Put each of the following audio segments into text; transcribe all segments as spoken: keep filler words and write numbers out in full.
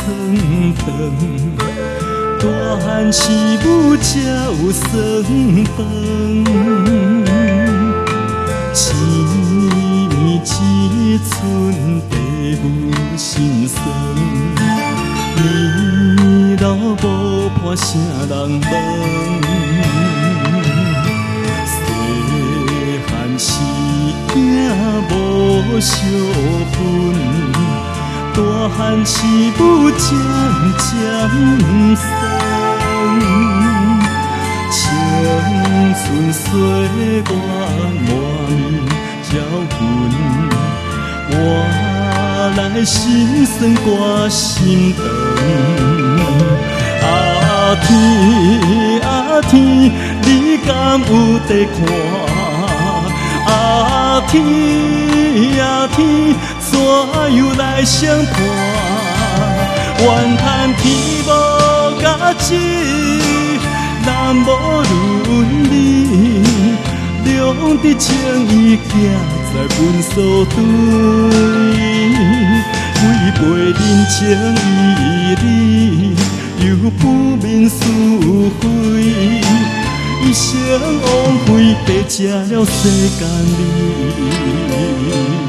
饭，大汉师母才有算饭。钱面一寸，爸母心酸。年老无伴啥人问？细汉时囝无惜分，大汉师母渐渐送。青春岁月满面焦痕，换来心酸挂心肠。啊天啊天，你敢有在看？啊天啊天，怎样来相伴？怨叹天无甲志，人无伦理，两滴情意行在阮所对，违背人情义理，又不免是非，一生枉费，白吃了世间味。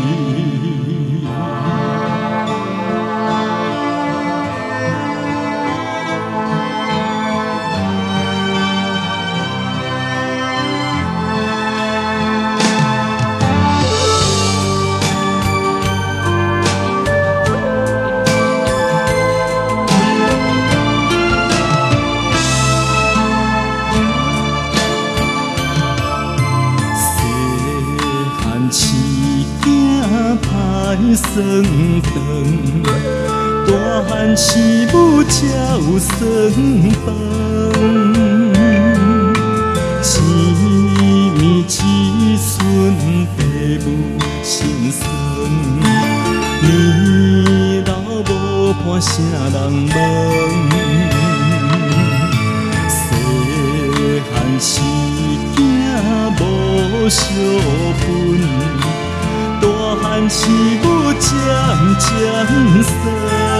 饲囝歹算饭，大汉师母才有算饭。钱面一寸，爸母心酸。年老无伴啥人问？细汉时囝无惜分。大汉师母渐渐送，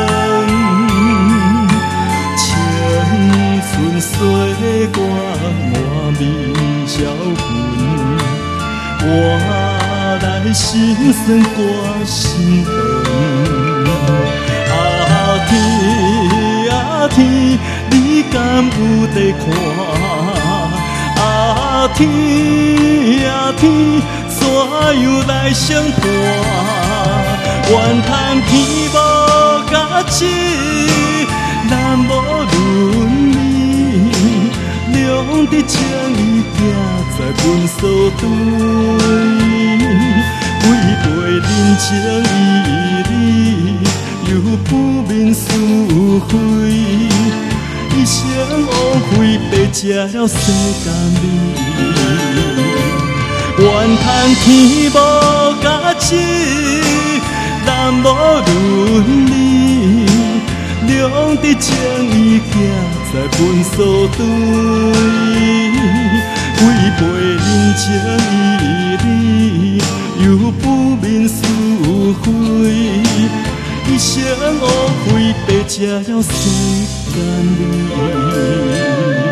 青春岁月满面焦痕，换来心酸挂心肠。啊天啊天，你敢有在看？啊天啊天，怎样来相伴？怨叹天无甲志，人无伦理，两滴情意行在阮所对，违背人情义理，又不免是非，一生枉费，白吃了世间味。怨叹天无甲志，人无伦理，两滴情意行在阮所对，违背人情义理，又不免是非，一生枉费，白吃了世间味。